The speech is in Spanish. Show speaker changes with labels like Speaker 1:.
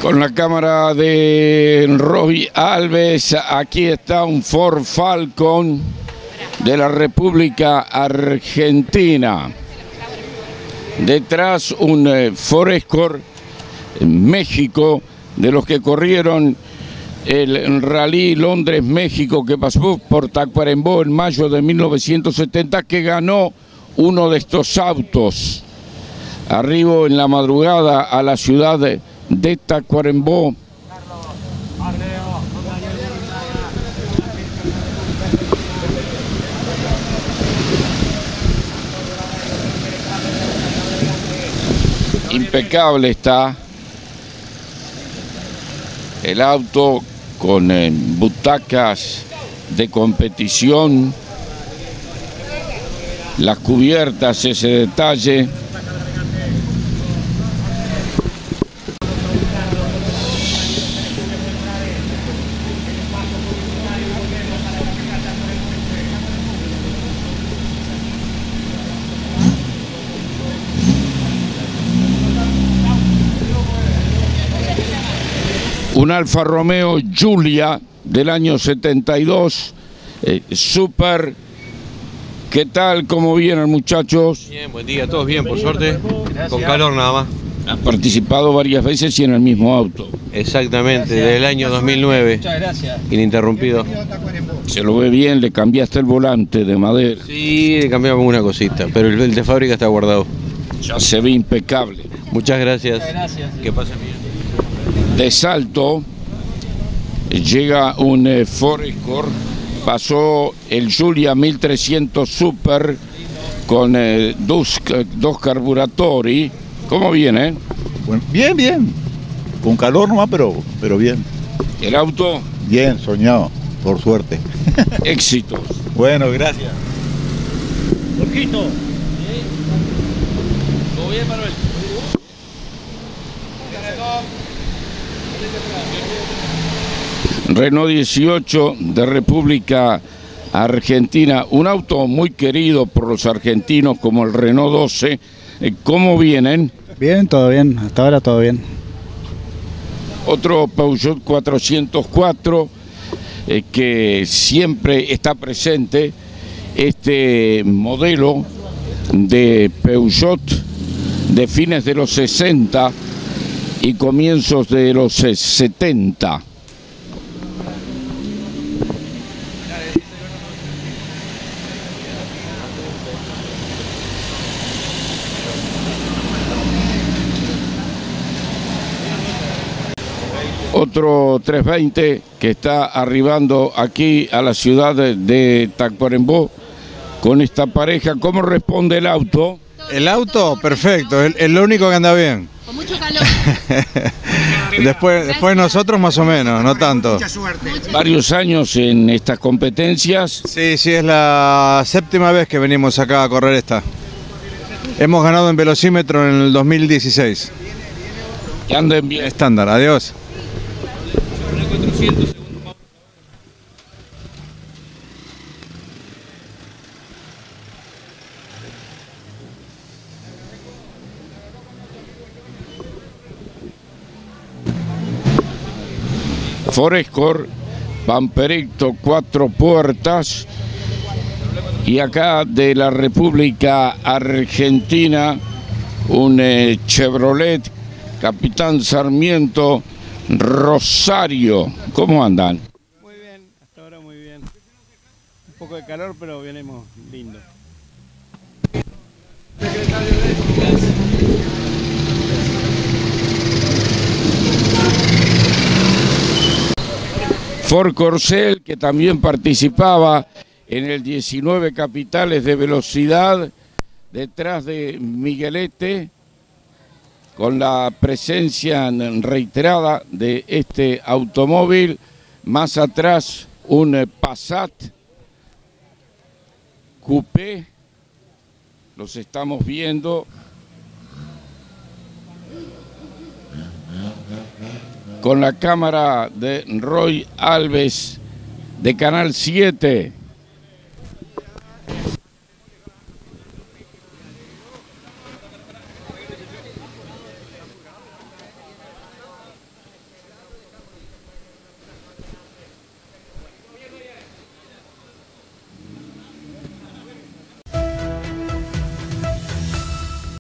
Speaker 1: Con la cámara de Roy Alves, aquí está un Ford Falcon de la República Argentina. Detrás un Ford Escort México, de los que corrieron el Rally Londres-México, que pasó por Tacuarembó en mayo de 1970, que ganó uno de estos autos. Arribó en la madrugada a la ciudad de Tacuarembó. Impecable está el auto, con butacas de competición, las cubiertas, ese detalle. Un Alfa Romeo Giulia del año 72, Super. ¿Qué tal? ¿Cómo vienen, muchachos?
Speaker 2: Bien, buen día, todos bien, por suerte. Gracias. Con calor nada más.
Speaker 1: Han participado varias veces y en el mismo auto.
Speaker 2: Exactamente, desde el año 2009.
Speaker 3: Muchas gracias.
Speaker 2: Ininterrumpido.
Speaker 1: Se lo ve bien, le cambiaste el volante de madera.
Speaker 2: Sí, le cambiamos una cosita, pero el de fábrica está guardado.
Speaker 1: Ya se ve impecable.
Speaker 2: Muchas gracias.
Speaker 3: Muchas gracias.
Speaker 2: Que pasen bien.
Speaker 1: De Salto llega un Ford Escort, pasó el Giulia 1300 Super con dos carburatori. ¿Cómo viene?
Speaker 4: Bueno, bien, bien. Con calor nomás, pero bien.
Speaker 1: ¿El auto?
Speaker 4: Bien, soñado, por suerte.
Speaker 1: Éxitos.
Speaker 4: Bueno, gracias.
Speaker 3: Jorgito.
Speaker 2: ¿Todo bien, Manuel?
Speaker 1: Renault 18 de República Argentina, un auto muy querido por los argentinos, como el Renault 12. ¿Cómo vienen?
Speaker 5: Bien, todo bien, hasta ahora todo bien.
Speaker 1: Otro Peugeot 404 que siempre está presente, este modelo de Peugeot de fines de los 60 y comienzos de los 70. Otro 320 que está arribando aquí a la ciudad de Tacuarembó con esta pareja. ¿Cómo responde el auto?
Speaker 6: El auto, perfecto, es lo único que anda bien.
Speaker 7: Con mucho calor.
Speaker 6: Después nosotros más o menos, no tanto.
Speaker 7: Mucha suerte.
Speaker 1: Varios años en estas competencias.
Speaker 6: Sí, es la séptima vez que venimos acá a correr esta. Hemos ganado en velocímetro en el 2016.
Speaker 1: Que anden bien.
Speaker 6: Estándar, adiós.
Speaker 1: Ford Escort, Pamperecto, 4 puertas. Y acá de la República Argentina, un Chevrolet Capitán Sarmiento Rosario. ¿Cómo andan?
Speaker 5: Muy bien, hasta ahora muy bien. Un poco de calor, pero venimos lindo.
Speaker 1: Ford Corcel, que también participaba en el 19 Capitales de Velocidad, detrás de Miguelete, con la presencia reiterada de este automóvil. Más atrás un Passat Coupé, los estamos viendo. Con la cámara de Roy Alves de Canal 7.